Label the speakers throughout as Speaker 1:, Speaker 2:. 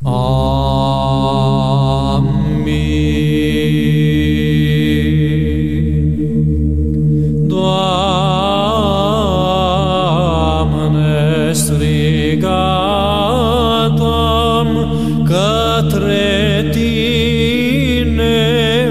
Speaker 1: Amin. Doamne, strigat-am către Tine,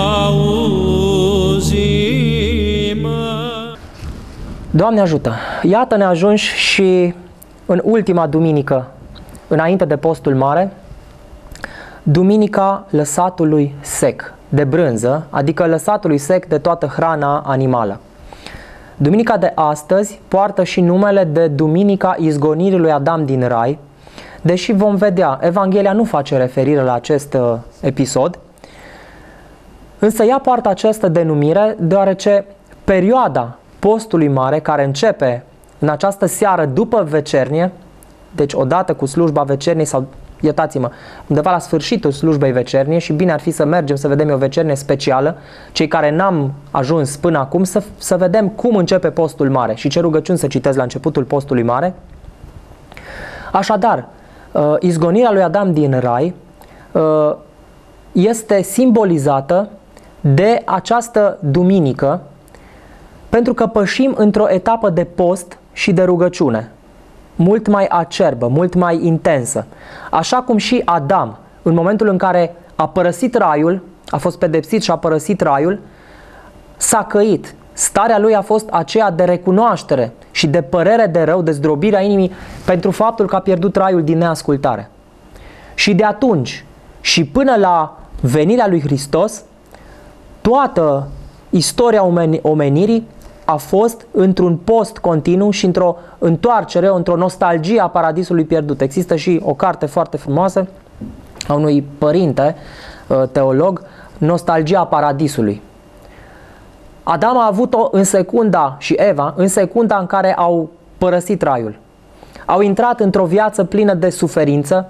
Speaker 1: auzi-mă.
Speaker 2: Doamne ajută! Iată ne ajungi și în ultima duminică înainte de postul mare, duminica lăsatului sec de brânză, adică lăsatului sec de toată hrana animală. Duminica de astăzi poartă și numele de Duminica izgonirii lui Adam din Rai, deși vom vedea, Evanghelia nu face referire la acest episod, însă ea poartă această denumire deoarece perioada postului mare, care începe în această seară după vecernie, deci odată cu slujba vecerniei sau, iertați-mă, undeva la sfârșitul slujbei vecernie, și bine ar fi să mergem să vedem o vecernie specială, cei care n-am ajuns până acum, să vedem cum începe postul mare și ce rugăciuni să citesc la începutul postului mare. Așadar, izgonirea lui Adam din Rai este simbolizată de această duminică, pentru că pășim într-o etapă de post și de rugăciune mult mai acerbă, mult mai intensă. Așa cum și Adam, în momentul în care a părăsit raiul, a fost pedepsit și a părăsit raiul, s-a căit. Starea lui a fost aceea de recunoaștere și de părere de rău, de zdrobirea inimii pentru faptul că a pierdut raiul din neascultare. Și de atunci și până la venirea lui Hristos, toată istoria omenirii a fost într-un post continuu și într-o întoarcere, într-o nostalgie a paradisului pierdut. Există și o carte foarte frumoasă a unui părinte teolog, Nostalgia paradisului. Adam a avut-o în secunda, și Eva, în secunda în care au părăsit raiul. Au intrat într-o viață plină de suferință,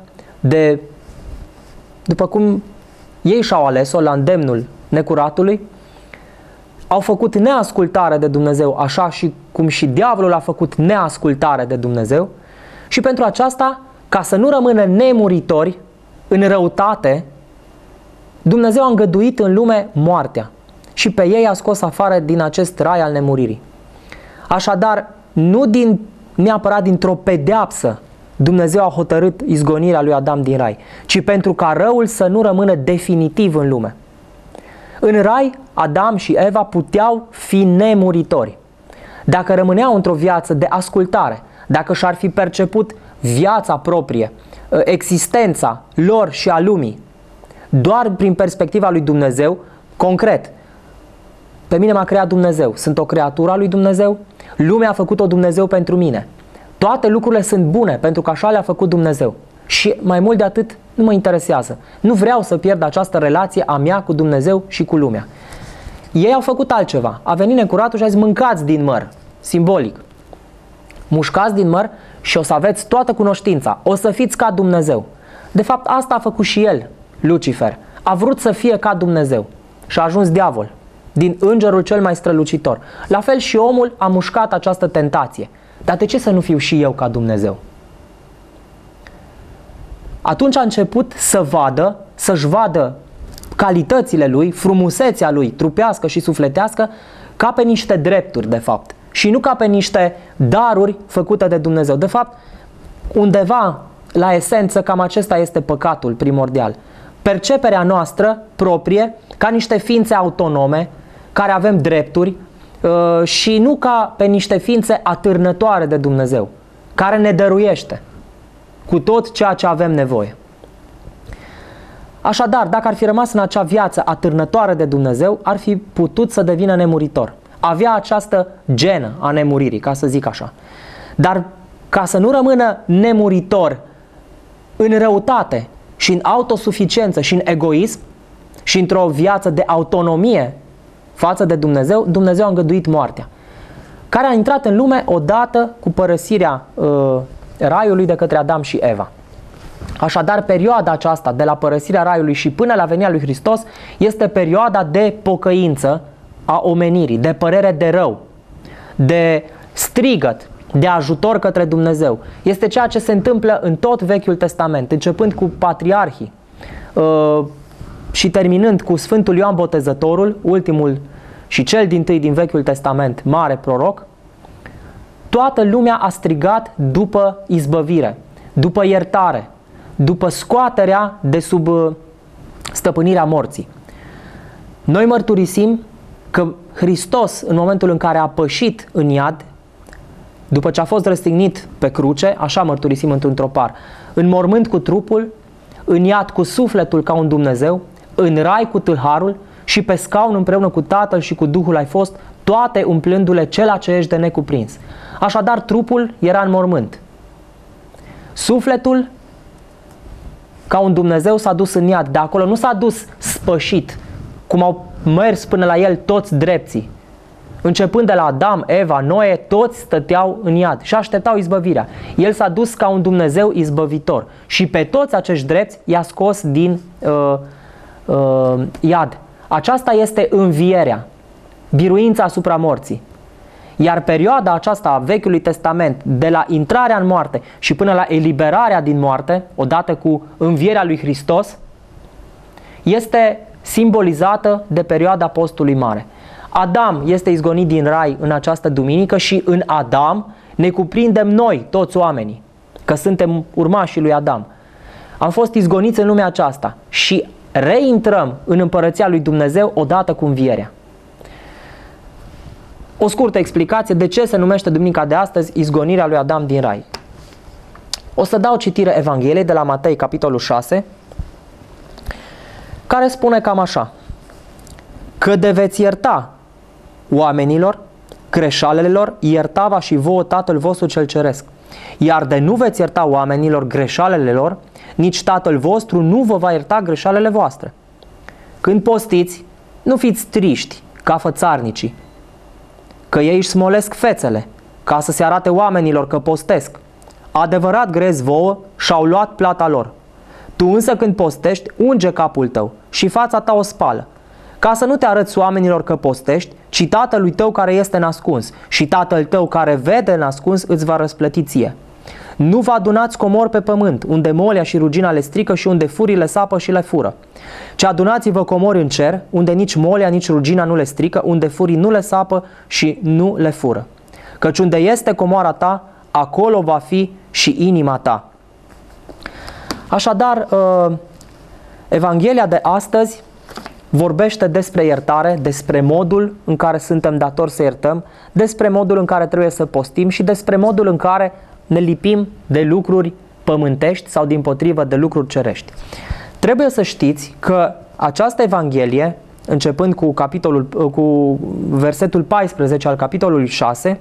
Speaker 2: după cum ei și-au ales-o la îndemnul necuratului. Au făcut neascultare de Dumnezeu, așa și cum și diavolul a făcut neascultare de Dumnezeu, și pentru aceasta, ca să nu rămână nemuritori în răutate, Dumnezeu a îngăduit în lume moartea și pe ei a scos afară din acest rai al nemuririi. Așadar, nu neapărat dintr-o pedeapsă Dumnezeu a hotărât izgonirea lui Adam din rai, ci pentru ca răul să nu rămână definitiv în lume. În rai, Adam și Eva puteau fi nemuritori. Dacă rămâneau într-o viață de ascultare, dacă și-ar fi perceput viața proprie, existența lor și a lumii, doar prin perspectiva lui Dumnezeu, concret, pe mine m-a creat Dumnezeu, sunt o creatură a lui Dumnezeu, lumea a făcut-o Dumnezeu pentru mine. Toate lucrurile sunt bune pentru că așa le-a făcut Dumnezeu. Și mai mult de atât, nu mă interesează. Nu vreau să pierd această relație a mea cu Dumnezeu și cu lumea. Ei au făcut altceva. A venit necuratul și a zis: mâncați din măr, simbolic. Mușcați din măr și o să aveți toată cunoștința. O să fiți ca Dumnezeu. De fapt, asta a făcut și el, Lucifer. A vrut să fie ca Dumnezeu și a ajuns diavol, din îngerul cel mai strălucitor. La fel și omul a mușcat această tentație. Dar de ce să nu fiu și eu ca Dumnezeu? Atunci a început să-și vadă calitățile lui, frumusețea lui, trupească și sufletească, ca pe niște drepturi, de fapt, și nu ca pe niște daruri făcute de Dumnezeu. De fapt, undeva la esență, cam acesta este păcatul primordial. Perceperea noastră proprie ca niște ființe autonome, care avem drepturi, și nu ca pe niște ființe atârnătoare de Dumnezeu, care ne dăruiește cu tot ceea ce avem nevoie. Așadar, dacă ar fi rămas în acea viață atârnătoare de Dumnezeu, ar fi putut să devină nemuritor. Avea această genă a nemuririi, ca să zic așa. Dar ca să nu rămână nemuritor în răutate și în autosuficiență și în egoism și într-o viață de autonomie față de Dumnezeu, Dumnezeu a îngăduit moartea, care a intrat în lume odată cu părăsirea raiului de către Adam și Eva. Așadar, perioada aceasta de la părăsirea raiului și până la venirea lui Hristos este perioada de pocăință a omenirii, de părere de rău, de strigăt, de ajutor către Dumnezeu. Este ceea ce se întâmplă în tot Vechiul Testament, începând cu patriarhii și terminând cu Sfântul Ioan Botezătorul, ultimul și cel dintâi din Vechiul Testament, mare proroc. Toată lumea a strigat după izbăvire, după iertare, după scoaterea de sub stăpânirea morții. Noi mărturisim că Hristos, în momentul în care a pășit în iad, după ce a fost răstignit pe cruce, așa mărturisim într-un tropar, în mormânt cu trupul, în iad cu sufletul ca un Dumnezeu, în rai cu tâlharul și pe scaun împreună cu Tatăl și cu Duhul ai fost, toate umplându-le cela ce ești de necuprins. Așadar, trupul era în mormânt. Sufletul, ca un Dumnezeu, s-a dus în iad. De acolo nu s-a dus spășit, cum au mers până la el toți drepții. Începând de la Adam, Eva, Noe, toți stăteau în iad și așteptau izbăvirea. El s-a dus ca un Dumnezeu izbăvitor și pe toți acești drepți i-a scos din iad. Aceasta este învierea, biruința asupra morții. Iar perioada aceasta a Vechiului Testament, de la intrarea în moarte și până la eliberarea din moarte, odată cu învierea lui Hristos, este simbolizată de perioada postului mare. Adam este izgonit din rai în această duminică și în Adam ne cuprindem noi, toți oamenii, că suntem urmașii lui Adam. Am fost izgoniți în lumea aceasta și reintrăm în împărăția lui Dumnezeu odată cu învierea. O scurtă explicație de ce se numește duminica de astăzi izgonirea lui Adam din rai. O să dau citire Evangheliei de la Matei, capitolul 6, care spune cam așa: că de veți ierta oamenilor greșalele lor, ierta va și vouă Tatăl vostru cel ceresc. Iar de nu veți ierta oamenilor greșalele lor, nici Tatăl vostru nu vă va ierta greșalele voastre. Când postiți, nu fiți triști ca fățarnicii, că ei își smolesc fețele, ca să se arate oamenilor că postesc. Adevărat grezi vouă și-au luat plata lor. Tu însă când postești, unge capul tău și fața ta o spală, ca să nu te arăți oamenilor că postești, ci Tatălui tău care este nascuns, și Tatăl tău care vede nascuns îți va răsplăti ție. Nu vă adunați comori pe pământ, unde molia și rugina le strică și unde furii le sapă și le fură, ci adunați-vă comori în cer, unde nici molia, nici rugina nu le strică, unde furii nu le sapă și nu le fură. Căci unde este comoara ta, acolo va fi și inima ta. Așadar, Evanghelia de astăzi vorbește despre iertare, despre modul în care suntem datori să iertăm, despre modul în care trebuie să postim și despre modul în care ne lipim de lucruri pământești sau dimpotrivă de lucruri cerești. Trebuie să știți că această Evanghelie, începând cu versetul 14 al capitolului 6,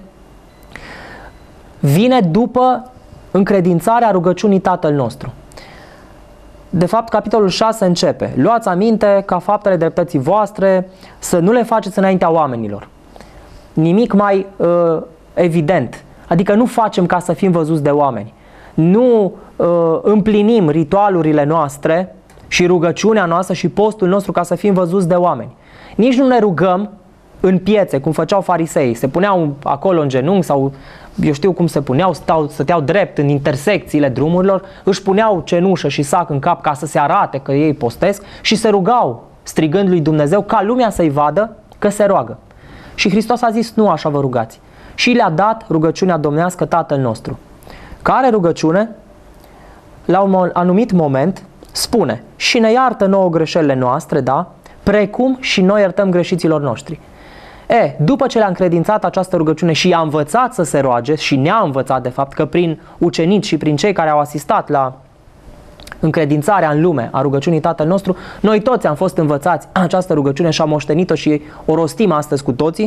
Speaker 2: vine după încredințarea rugăciunii Tatăl nostru. De fapt, capitolul 6 începe: luați aminte ca faptele dreptății voastre să nu le faceți înaintea oamenilor. Nimic mai evident. Adică nu facem ca să fim văzuți de oameni. Nu împlinim ritualurile noastre și rugăciunea noastră și postul nostru ca să fim văzuți de oameni. Nici nu ne rugăm în piețe, cum făceau fariseii. Se puneau acolo în genunchi sau eu știu cum se puneau, stăteau drept în intersecțiile drumurilor, își puneau cenușă și sac în cap ca să se arate că ei postesc și se rugau strigând lui Dumnezeu ca lumea să-i vadă că se roagă. Și Hristos a zis: nu așa vă rugați. Și le-a dat rugăciunea domnească Tatăl nostru, care rugăciune, la un anumit moment, spune: și ne iartă nouă greșelile noastre, da, precum și noi iertăm greșiților noștri. După ce le-a încredințat această rugăciune și i-a învățat să se roage, și ne-a învățat de fapt că prin ucenici și prin cei care au asistat la încredințarea în lume a rugăciunii Tatăl nostru, noi toți am fost învățați această rugăciune și am moștenit-o și o rostim astăzi cu toții.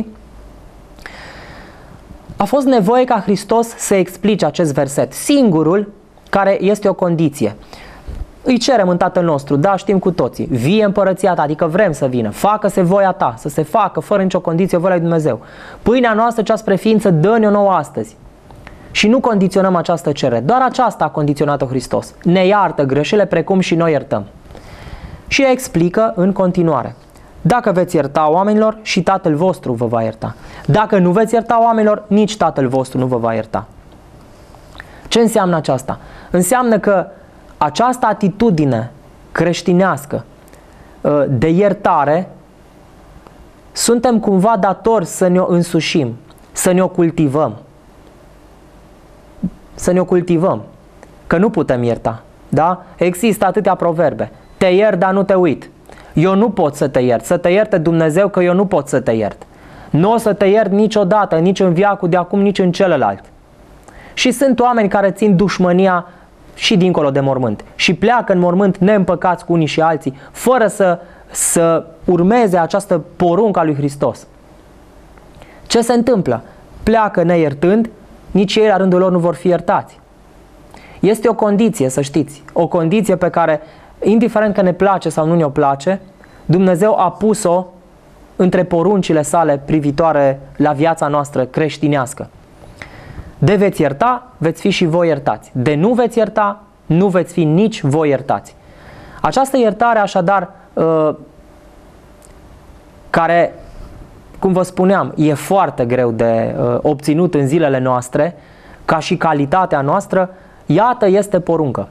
Speaker 2: A fost nevoie ca Hristos să explice acest verset, singurul care este o condiție. Îi cerem în Tatăl nostru, da, știm cu toții, vie împărăția ta, adică vrem să vină, facă-se voia ta, să se facă fără nicio condiție voia lui Dumnezeu. Pâinea noastră cea spre ființă dă-ne-o nouă astăzi. Și nu condiționăm această cerere, doar aceasta a condiționat-o Hristos. Ne iartă greșelile precum și noi iertăm. Și explică în continuare: dacă veți ierta oamenilor, și Tatăl vostru vă va ierta. Dacă nu veți ierta oamenilor, nici Tatăl vostru nu vă va ierta. Ce înseamnă aceasta? Înseamnă că această atitudine creștinească de iertare suntem cumva datori să ne-o însușim, să ne-o cultivăm. Să ne-o cultivăm. Că nu putem ierta. Da? Există atâtea proverbe. Te iert, dar nu te uit. Eu nu pot să te iert. Să te ierte Dumnezeu, că eu nu pot să te iert. Nu o să te iert niciodată, nici în veacul de acum, nici în celălalt. Și sunt oameni care țin dușmânia și dincolo de mormânt. Și pleacă în mormânt neîmpăcați cu unii și alții, fără să urmeze această poruncă a lui Hristos. Ce se întâmplă? Pleacă neiertând, nici ei la rândul lor nu vor fi iertați. Este o condiție, să știți, o condiție pe care, indiferent că ne place sau nu ne-o place, Dumnezeu a pus-o între poruncile sale privitoare la viața noastră creștinească. De veți ierta, veți fi și voi iertați. De nu veți ierta, nu veți fi nici voi iertați. Această iertare, așadar, care, cum vă spuneam, e foarte greu de obținut în zilele noastre, ca și calitatea noastră, iată, este poruncă.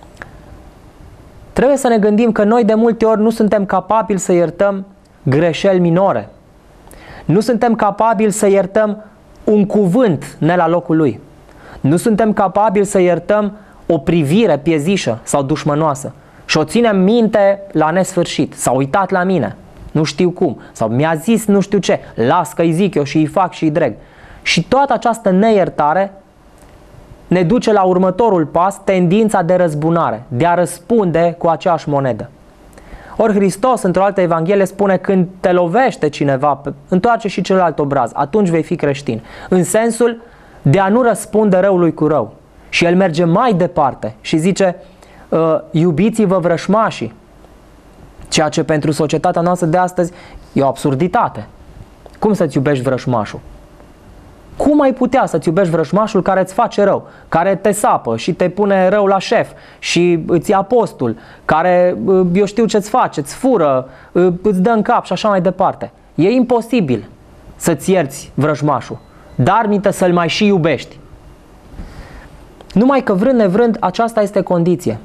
Speaker 2: Trebuie să ne gândim că noi de multe ori nu suntem capabili să iertăm greșeli minore. Nu suntem capabili să iertăm un cuvânt ne la locul lui. Nu suntem capabili să iertăm o privire piezișă sau dușmănoasă și o ținem minte la nesfârșit. S-a uitat la mine, nu știu cum, sau mi-a zis nu știu ce, las că îi zic eu și îi fac și îi dreg. Și toată această neiertare ne duce la următorul pas, tendința de răzbunare, de a răspunde cu aceeași monedă. Ori Hristos, într-o altă evanghelie, spune: când te lovește cineva, întoarce și celălalt obraz, atunci vei fi creștin. În sensul de a nu răspunde răului cu rău. Și el merge mai departe și zice: iubiți-vă vrășmașii. Ceea ce pentru societatea noastră de astăzi e o absurditate. Cum să-ți iubești vrășmașul? Cum ai putea să-ți iubești vrăjmașul care îți face rău, care te sapă și te pune rău la șef și îți ia postul, care eu știu ce-ți face, îți fură, îți dă în cap și așa mai departe. E imposibil să-ți ierți vrăjmașul, dar minte să-l mai și iubești. Numai că vrând nevrând, aceasta este condiție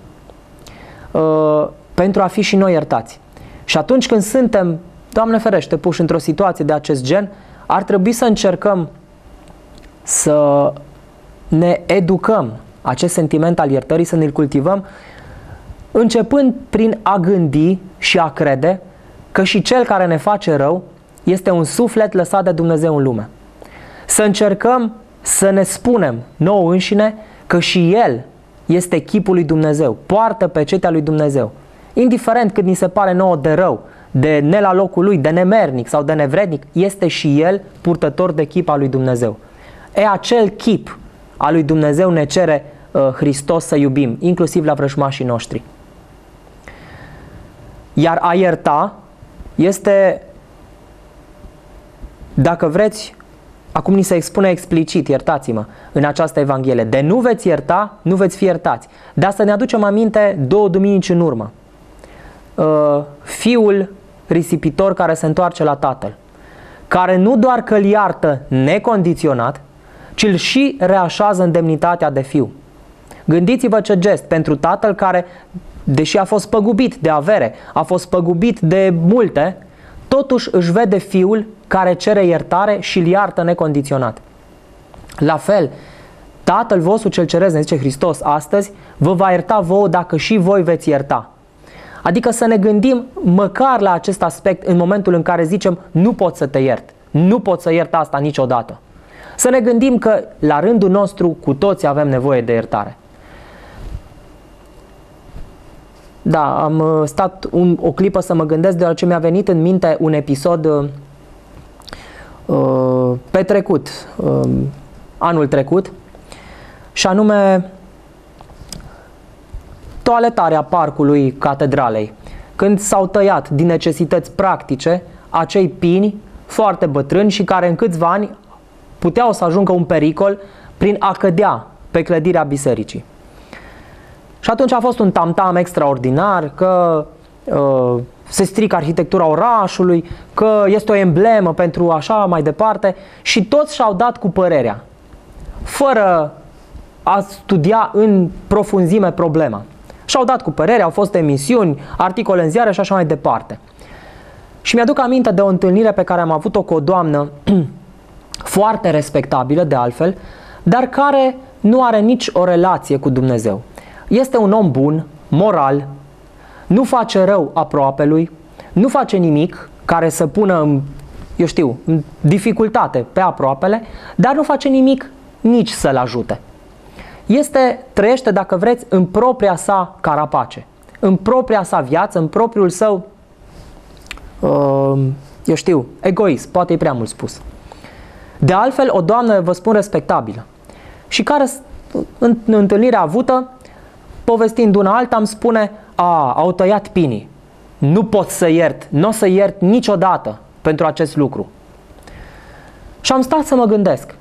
Speaker 2: pentru a fi și noi iertați. Și atunci când suntem, Doamne ferește, puși într-o situație de acest gen, ar trebui să încercăm să ne educăm acest sentiment al iertării, să ne-l cultivăm, începând prin a gândi și a crede că și cel care ne face rău este un suflet lăsat de Dumnezeu în lume. Să încercăm să ne spunem nouă înșine că și el este chipul lui Dumnezeu, poartă pecetea lui Dumnezeu. Indiferent cât ni se pare nouă de rău, de ne la locul lui, de nemernic sau de nevrednic, este și el purtător de chip al lui Dumnezeu. Acel chip al lui Dumnezeu ne cere Hristos să iubim, inclusiv la vrăjmașii noștri. Iar a ierta este, dacă vreți, acum ni se expune explicit, iertați-mă, în această evanghelie: de nu veți ierta, nu veți fi iertați. De asta ne aducem aminte 2 duminici în urmă. Fiul risipitor care se întoarce la tatăl, care nu doar că îl iartă necondiționat, ci îl și reașează în demnitatea de fiu. Gândiți-vă ce gest pentru tatăl care, deși a fost păgubit de avere, a fost păgubit de multe, totuși își vede fiul care cere iertare și îl iartă necondiționat. La fel, Tatăl vostru cel ceresc, ne zice Hristos astăzi, vă va ierta vouă dacă și voi veți ierta. Adică să ne gândim măcar la acest aspect în momentul în care zicem nu pot să te iert, nu pot să iert asta niciodată. Să ne gândim că la rândul nostru cu toți avem nevoie de iertare. Da, am stat o clipă să mă gândesc, deoarece mi-a venit în minte un episod petrecut anul trecut, și anume toaletarea parcului catedralei, când s-au tăiat din necesități practice acei pini foarte bătrâni și care în câțiva ani puteau să ajungă un pericol prin a cădea pe clădirea bisericii. Și atunci a fost un tamtam extraordinar că se strică arhitectura orașului, că este o emblemă pentru așa mai departe, și toți și-au dat cu părerea, fără a studia în profunzime problema. Și-au dat cu părere, au fost emisiuni, articole în ziare și așa mai departe. Și mi-aduc aminte de o întâlnire pe care am avut-o cu o doamnă foarte respectabilă, de altfel, dar care nu are nici o relație cu Dumnezeu. Este un om bun, moral, nu face rău aproapelui, nu face nimic care să pună în dificultate pe aproapele, dar nu face nimic nici să-l ajute. Trăiește, dacă vreți, în propria sa carapace, în propria sa viață, în propriul său, egoism, poate e prea mult spus. De altfel, o doamnă, vă spun, respectabilă, și care, în întâlnirea avută, povestind una alta, îmi spune: au tăiat pinii, nu pot să iert, nu o să iert niciodată pentru acest lucru. Și am stat să mă gândesc,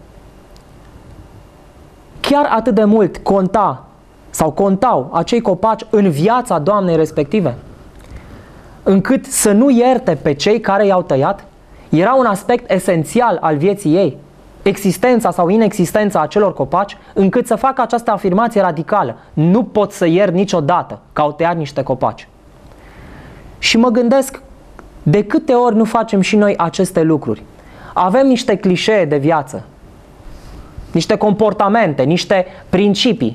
Speaker 2: chiar atât de mult contau acei copaci în viața doamnei respective, încât să nu ierte pe cei care i-au tăiat? Era un aspect esențial al vieții ei, existența sau inexistența acelor copaci, încât să facă această afirmație radicală: nu pot să iert niciodată că au tăiat niște copaci. Și mă gândesc, de câte ori nu facem și noi aceste lucruri? Avem niște clișee de viață, niște comportamente, niște principii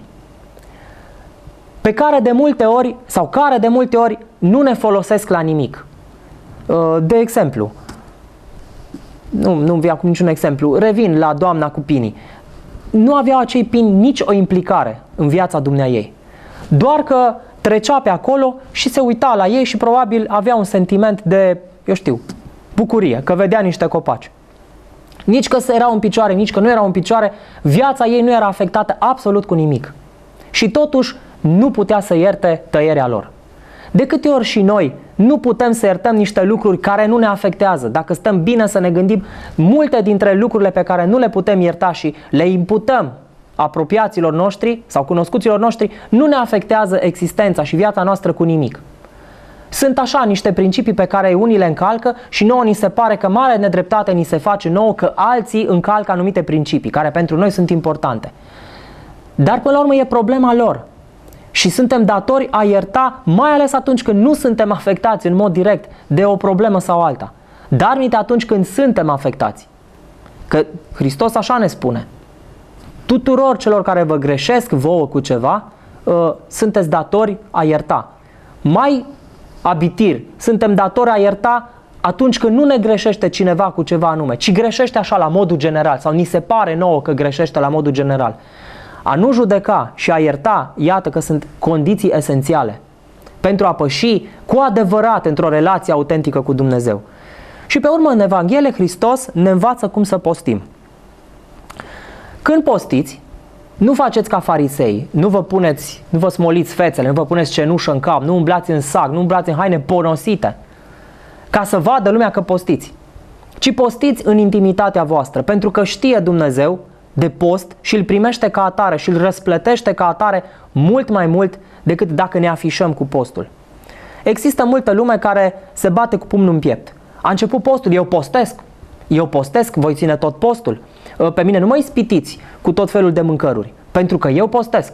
Speaker 2: care de multe ori nu ne folosesc la nimic. De exemplu, nu-mi vine acum niciun exemplu, revin la doamna cu pinii. Nu aveau acei pini nici o implicare în viața dumneaei. Doar că trecea pe acolo și se uita la ei și probabil avea un sentiment de, bucurie, că vedea niște copaci. Nici că erau în picioare, nici că nu erau în picioare, viața ei nu era afectată absolut cu nimic. Și totuși nu putea să ierte tăierea lor. De câte ori și noi nu putem să iertăm niște lucruri care nu ne afectează? Dacă stăm bine să ne gândim, multe dintre lucrurile pe care nu le putem ierta și le imputăm apropiaților noștri sau cunoscuților noștri, nu ne afectează existența și viața noastră cu nimic. Sunt așa niște principii pe care unii le încalcă și nouă ni se pare că mare nedreptate ni se face nouă că alții încalcă anumite principii care pentru noi sunt importante. Dar până la urmă e problema lor. Și suntem datori a ierta, mai ales atunci când nu suntem afectați în mod direct de o problemă sau alta. Dar nici atunci când suntem afectați. Că Hristos așa ne spune: tuturor celor care vă greșesc vouă cu ceva, sunteți datori a ierta. Mai abitir, suntem datori a ierta atunci când nu ne greșește cineva cu ceva anume, ci greșește așa la modul general, sau ni se pare nouă că greșește la modul general. A nu judeca și a ierta, iată că sunt condiții esențiale pentru a păși cu adevărat într-o relație autentică cu Dumnezeu. Și pe urmă, în Evanghelie, Hristos ne învață cum să postim. Când postiți, nu faceți ca farisei, nu vă smoliți fețele, nu vă puneți cenușă în cap, nu umblați în sac, nu umblați în haine ponosite, ca să vadă lumea că postiți, ci postiți în intimitatea voastră, pentru că știe Dumnezeu de post și îl primește ca atare și îl răsplătește ca atare mult mai mult decât dacă ne afișăm cu postul. Există multă lume care se bate cu pumnul în piept. A început postul, eu postesc, voi ține tot postul. Pe mine nu mă ispitiți cu tot felul de mâncăruri, pentru că eu postesc.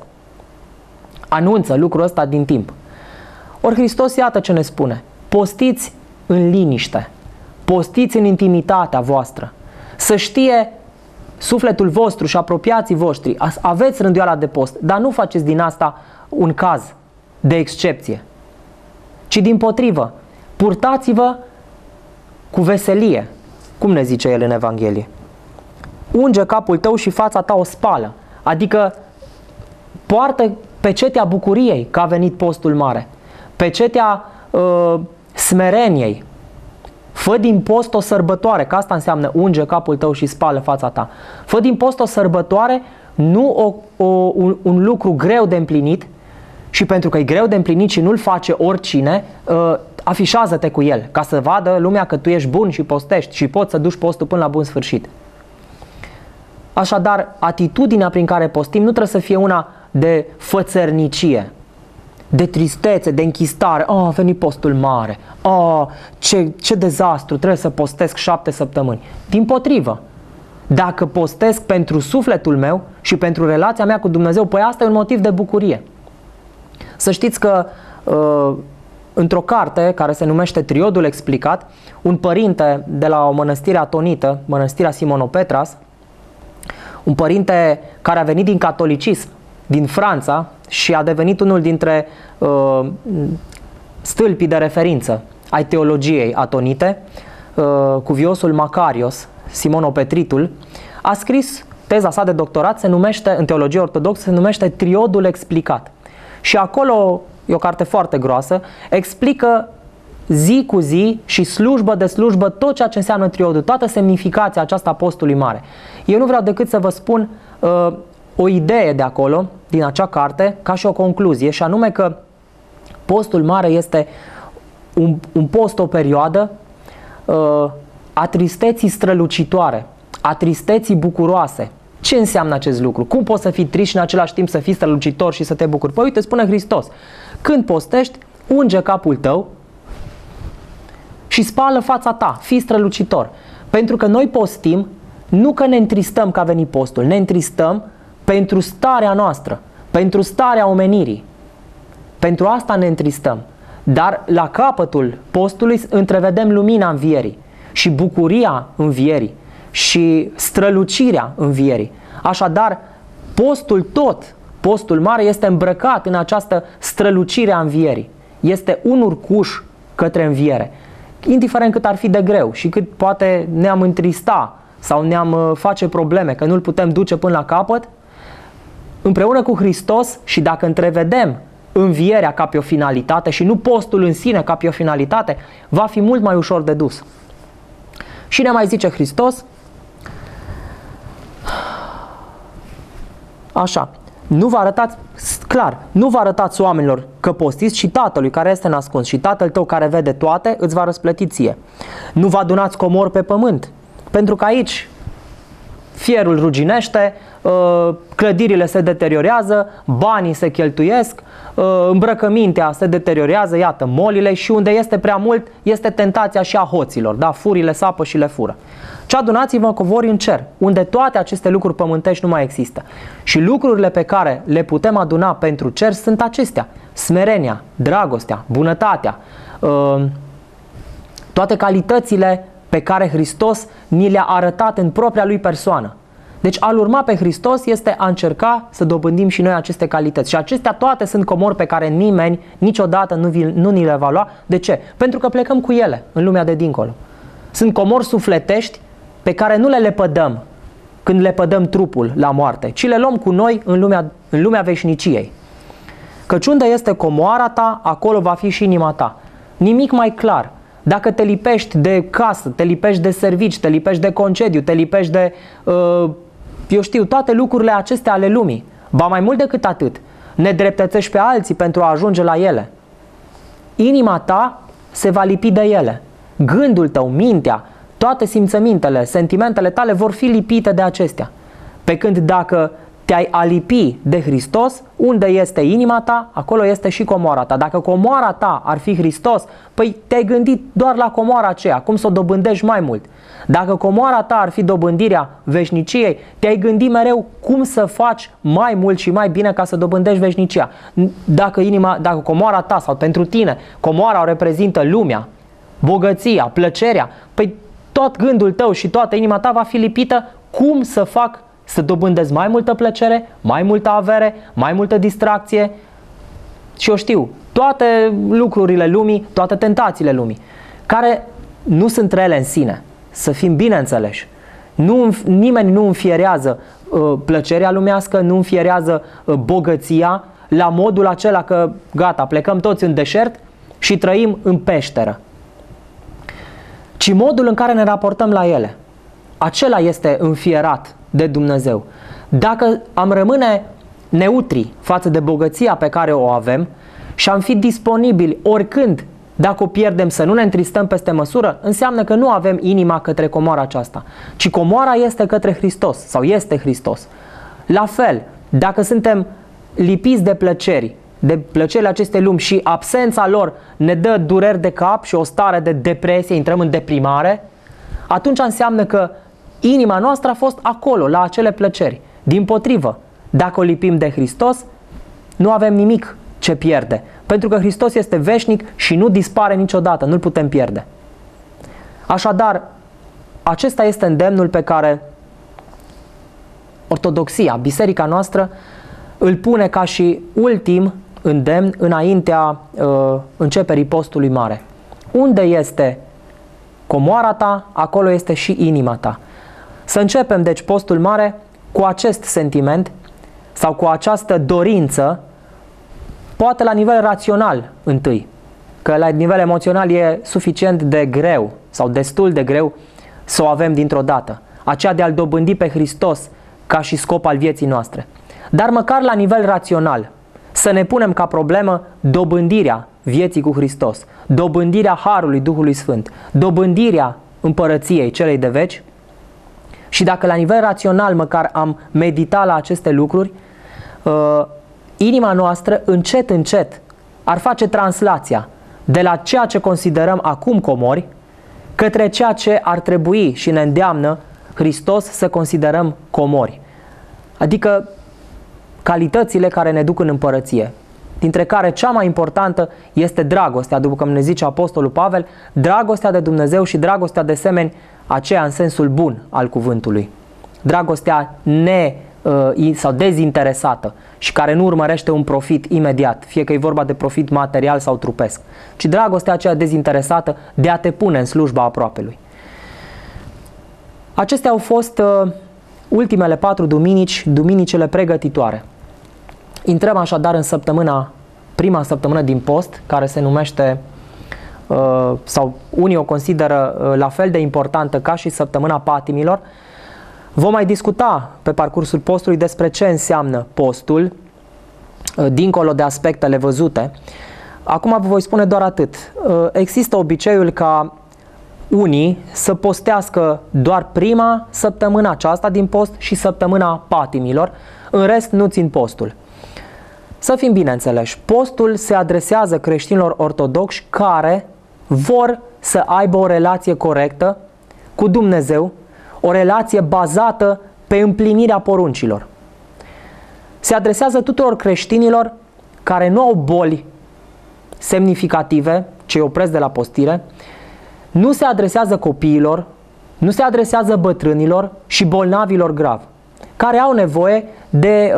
Speaker 2: Anunță lucrul ăsta din timp. Ori Hristos, iată ce ne spune: postiți în liniște, postiți în intimitatea voastră, să știe sufletul vostru și apropiații voștri, aveți rânduiala de post, dar nu faceți din asta un caz de excepție, ci dimpotrivă, purtați-vă cu veselie, cum ne zice el în Evanghelie. Unge capul tău și fața ta o spală, adică poartă pecetea bucuriei că a venit postul mare, pecetea smereniei. Fă din post o sărbătoare, că asta înseamnă unge capul tău și spală fața ta. Fă din post o sărbătoare, nu un lucru greu de împlinit, și pentru că e greu de împlinit și nu-l face oricine, afișează-te cu el, ca să vadă lumea că tu ești bun și postești și poți să duci postul până la bun sfârșit. Așadar, atitudinea prin care postim nu trebuie să fie una de fățărnicie, de tristețe, de închistare. A venit postul mare. Ce dezastru, trebuie să postesc 7 săptămâni. Dimpotrivă, Dacă postesc pentru sufletul meu și pentru relația mea cu Dumnezeu, păi asta e un motiv de bucurie. Să știți că într-o carte care se numește Triodul Explicat, un părinte de la o mănăstire atonită, mănăstirea Simonopetras, un părinte care a venit din catolicism, din Franța, și a devenit unul dintre stâlpii de referință ai teologiei atonite, cuviosul Macarios, Simonopetritul, a scris teza sa de doctorat, se numește, în teologie ortodoxă, se numește Triodul Explicat. Și acolo, e o carte foarte groasă, explică zi cu zi și slujbă de slujbă tot ceea ce înseamnă triodul, toată semnificația aceasta a postului mare. Eu nu vreau decât să vă spun o idee de acolo, din acea carte, ca și o concluzie, și anume că postul mare este un post, o perioadă a tristeții strălucitoare, a tristeții bucuroase. Ce înseamnă acest lucru? Cum poți să fii trist și în același timp să fii strălucitor și să te bucuri? Păi uite, spune Hristos, când postești, unge capul tău și spală fața ta, fii strălucitor. Pentru că noi postim, nu că ne întristăm că a venit postul, ne întristăm pentru starea noastră, pentru starea omenirii. Pentru asta ne întristăm. Dar la capătul postului întrevedem lumina învierii și bucuria învierii și strălucirea învierii. Așadar, postul mare este îmbrăcat în această strălucire a învierii. Este un urcuș către înviere. Indiferent cât ar fi de greu și cât poate ne-am întrista sau ne-am face probleme, că nu-l putem duce până la capăt, împreună cu Hristos, și dacă întrevedem învierea ca pe o finalitate și nu postul în sine ca pe o finalitate, va fi mult mai ușor de dus. Și ne mai zice Hristos, așa, nu vă arătați, clar, nu vă arătați oamenilor că postiți, și Tatălui care este nascuns, și Tatăl tău care vede toate îți va răsplăti ție. Nu vă adunați comori pe pământ, pentru că aici fierul ruginește, clădirile se deteriorează, banii se cheltuiesc, îmbrăcămintea se deteriorează, iată, molile, și unde este prea mult este tentația și a hoților, da? Furile sapă și le fură. Ci adunați-vă covori în cer, unde toate aceste lucruri pământești nu mai există. Și lucrurile pe care le putem aduna pentru cer sunt acestea: smerenia, dragostea, bunătatea, toate calitățile pe care Hristos ni le-a arătat în propria Lui persoană. Deci a-L urma pe Hristos este a încerca să dobândim și noi aceste calități. Și acestea toate sunt comori pe care nimeni niciodată nu ni le va lua. De ce? Pentru că plecăm cu ele în lumea de dincolo. Sunt comori sufletești pe care nu le lepădăm când lepădăm trupul la moarte, ci le luăm cu noi în lumea veșniciei. Căci unde este comoara ta, acolo va fi și inima ta. Nimic mai clar. Dacă te lipești de casă, te lipești de servici, te lipești de concediu, te lipești de, eu știu, toate lucrurile acestea ale lumii, ba mai mult decât atât, ne dreptățești pe alții pentru a ajunge la ele, inima ta se va lipi de ele. Gândul tău, mintea, toate simțămintele, sentimentele tale vor fi lipite de acestea. Pe când dacă te-ai alipi de Hristos, unde este inima ta, acolo este și comoara ta. Dacă comoara ta ar fi Hristos, păi te-ai gândit doar la comoara aceea, cum să o dobândești mai mult. Dacă comoara ta ar fi dobândirea veșniciei, te-ai gândit mereu cum să faci mai mult și mai bine ca să dobândești veșnicia. Dacă comoara ta, sau pentru tine, comoara o reprezintă lumea, bogăția, plăcerea, păi tot gândul tău și toată inima ta va fi lipită cum să fac să dobândezi mai multă plăcere, mai multă avere, mai multă distracție și eu știu, toate lucrurile lumii, toate tentațiile lumii, care nu sunt rele în sine, să fim bine înțeleși. Nimeni nu înfierează plăcerea lumească, nu înfierează bogăția la modul acela că gata, plecăm toți în deșert și trăim în peșteră. Ci modul în care ne raportăm la ele, acela este înfierat de Dumnezeu. Dacă am rămâne neutri față de bogăția pe care o avem și am fi disponibili oricând, dacă o pierdem, să nu ne întristăm peste măsură, înseamnă că nu avem inima către comoara aceasta, ci comoara este către Hristos sau este Hristos. La fel, dacă suntem lipiți de plăcerile acestei lumi și absența lor ne dă dureri de cap și o stare de depresie, intrăm în deprimare, atunci înseamnă că Inima noastră a fost acolo, la acele plăceri. Dimpotrivă, dacă o lipim de Hristos, nu avem nimic ce pierde. Pentru că Hristos este veșnic și nu dispare niciodată, nu-L putem pierde. Așadar, acesta este îndemnul pe care Ortodoxia, biserica noastră, îl pune ca și ultim îndemn înaintea începerii postului mare. Unde este comoara ta, acolo este și inima ta. Să începem, deci, postul mare cu acest sentiment sau cu această dorință, poate la nivel rațional întâi, că la nivel emoțional e suficient de greu sau destul de greu să o avem dintr-o dată. Aceea de a-L dobândi pe Hristos ca și scop al vieții noastre. Dar măcar la nivel rațional, să ne punem ca problemă dobândirea vieții cu Hristos, dobândirea Harului Duhului Sfânt, dobândirea împărăției celei de veci. Și dacă la nivel rațional măcar am meditat la aceste lucruri, inima noastră încet, încet ar face translația de la ceea ce considerăm acum comori către ceea ce ar trebui și ne îndeamnă Hristos să considerăm comori. Adică calitățile care ne duc în împărăție, dintre care cea mai importantă este dragostea, după cum ne zice Apostolul Pavel, dragostea de Dumnezeu și dragostea de semeni, aceea în sensul bun al cuvântului. Dragostea sau dezinteresată și care nu urmărește un profit imediat, fie că e vorba de profit material sau trupesc, ci dragostea aceea dezinteresată de a te pune în slujba aproapelui. Acestea au fost ultimele 4 duminici, duminicile pregătitoare. Intrăm așadar în prima săptămână din post, care se numește, sau unii o consideră la fel de importantă ca și săptămâna patimilor. Vom mai discuta pe parcursul postului despre ce înseamnă postul, dincolo de aspectele văzute. Acum vă voi spune doar atât. Există obiceiul ca unii să postească doar prima săptămână aceasta din post și săptămâna patimilor, în rest nu țin postul. Să fim bine înțeleși, postul se adresează creștinilor ortodoxi care vor să aibă o relație corectă cu Dumnezeu, o relație bazată pe împlinirea poruncilor. Se adresează tuturor creștinilor care nu au boli semnificative ce îi opresc de la postire, nu se adresează copiilor, nu se adresează bătrânilor și bolnavilor grav, care au nevoie de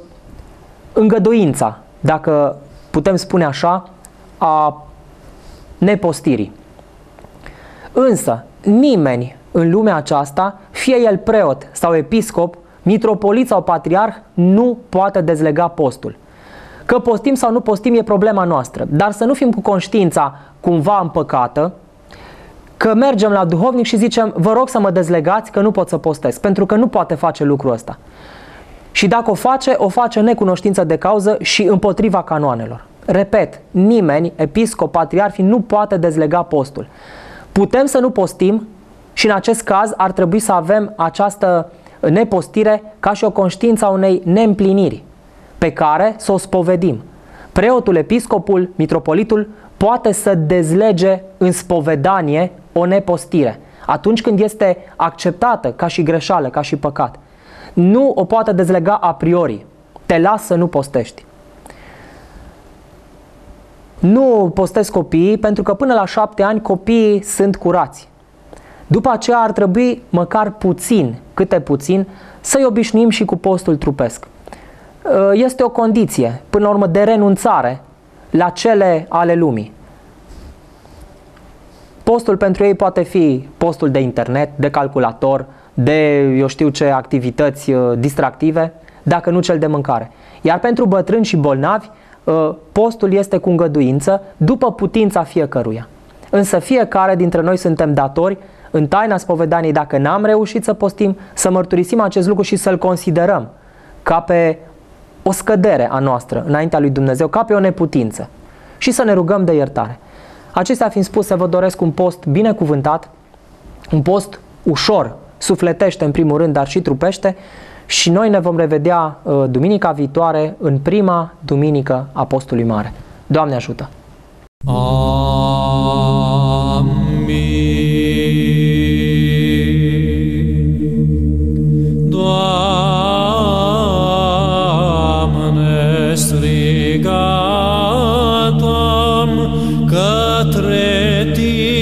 Speaker 2: îngăduința, dacă putem spune așa, a nepostirii. Însă, nimeni în lumea aceasta, fie el preot sau episcop, mitropolit sau patriarh, nu poate dezlega postul. Că postim sau nu postim e problema noastră, dar să nu fim cu conștiința cumva împăcată, că mergem la duhovnic și zicem, vă rog să mă dezlegați că nu pot să postez, pentru că nu poate face lucrul ăsta. Și dacă o face necunoștință de cauză și împotriva canoanelor. Repet, nimeni, episcop, patriarh, nu poate dezlega postul. Putem să nu postim și în acest caz ar trebui să avem această nepostire ca și o conștiință a unei neîmpliniri pe care să o spovedim. Preotul, episcopul, mitropolitul poate să dezlege în spovedanie o nepostire atunci când este acceptată ca și greșeală, ca și păcat. Nu o poate dezlega a priori. Te las să nu postești. Nu postez copiii pentru că până la 7 ani copiii sunt curați. După aceea ar trebui măcar puțin, câte puțin, să-i obișnuim și cu postul trupesc. Este o condiție, până la urmă, de renunțare la cele ale lumii. Postul pentru ei poate fi postul de internet, de calculator, de eu știu ce activități distractive, dacă nu cel de mâncare. Iar pentru bătrâni și bolnavi, postul este cu îngăduință, după putința fiecăruia. Însă fiecare dintre noi suntem datori, în taina spovedaniei, dacă n-am reușit să postim, să mărturisim acest lucru și să-l considerăm ca pe o scădere a noastră înaintea lui Dumnezeu, ca pe o neputință și să ne rugăm de iertare. Acestea fiind spuse, vă doresc un post binecuvântat, un post ușor, sufletește în primul rând, dar și trupește, și noi ne vom revedea duminica viitoare în prima duminică a postului mare. Doamne ajută!
Speaker 1: Amin. către tine.